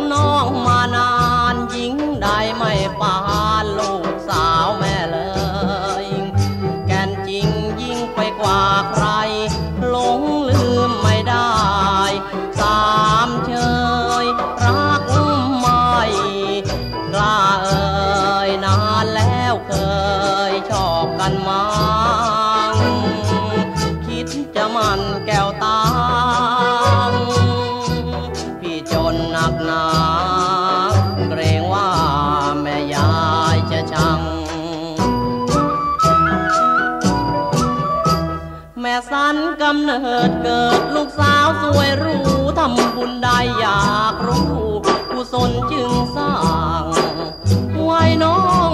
น้องมานานยิ่งได้ไม่ปานลูกสาวแม่เลยแก่นจริงยิ่งไปกว่าใครหลงลืมไม่ได้สามเชยรักไม่กล้าเอ่ยนานแล้วเคยชอบกันมาคิดจะมันแก้วตาพี่จนหนักหนาเกรงว่าแม่ยายจะชังแม่สันกำเนิดเกิดลูกสาวสวยรู้ทำบุญได้อยากรู้กุศลจึงสร้างวัยน้อง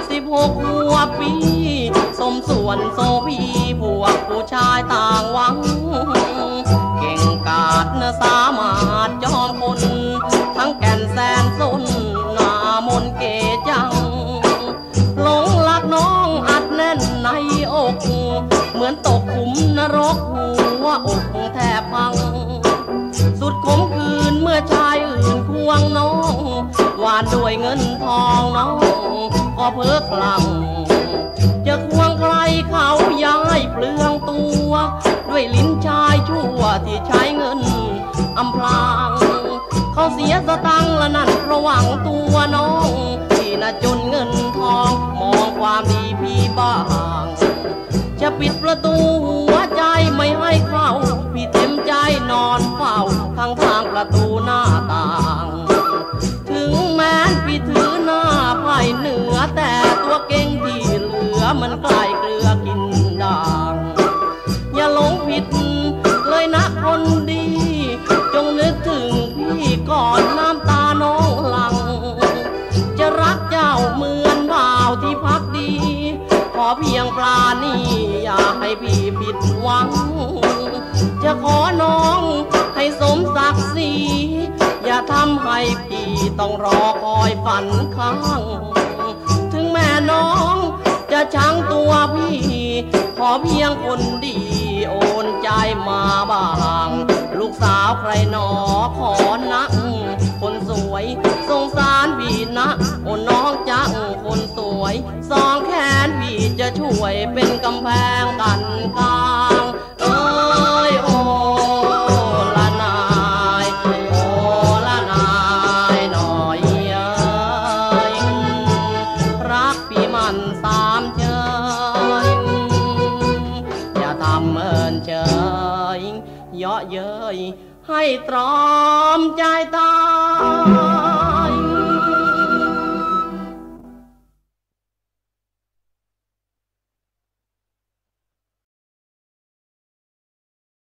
16 หัวปีสมส่วนโซพีพวกผู้ชายต่างหวังเก่งกาจสามารถจอมคนทั้งแก่นแสนสนหน้ามนเกจังหลงรักน้องอัดแน่นในอกเหมือนตกขุมนรกหัวอกแทบพังสุดขมขื่นเมื่อชายอื่นควงน้องหวานด้วยเงินทองน้องก็เพิกคลั่งจะควงใครเขาย้ายเปลืองตัวด้วยลิ้นชายชั่วที่ใช้เงินอำพรางเขาเสียสตังค์ละนั่นเพราะหวังตัวน้องที่น่ะจนเงินทองมองความดีพี่บ้างจะปิดประตูหัวใจไม่ให้เข้าพี่เต็มใจนอนเฝ้าทางประตูหน้าต่างถึงแม้พี่ถือหน้าไพ่เหนือแต่ตัวเก่งที่เหลือมันใกล้เกลือกินด่างอย่าหลงผิดเลยนะคนดีจงนึกถึงพี่ก่อนน้ำตาน้องหลั่งจะรักเจ้าเหมือนบ่าวที่พักดีขอเพียงปราณีอย่าให้พี่ผิดหวังจะขอน้องให้สมศักดิ์ศรีอย่าทำให้พี่ต้องรอคอยฝันข้างถึงแม่น้องจะชังตัวพี่ขอเพียงคนดีโอนใจมาบ้างลูกสาวใครหนอขอนักคนสวยสงสารพี่นะโอ้น้องจังคนสวยสองแขนพี่จะช่วยเป็นกำแพงกันกลางเอ้ยโอ้ละนายโอ้ละนายหน่อยรักพี่มันสามเชยอย่าทำเมินเฉยเยาะเย้ยให้ตรอมใจตาย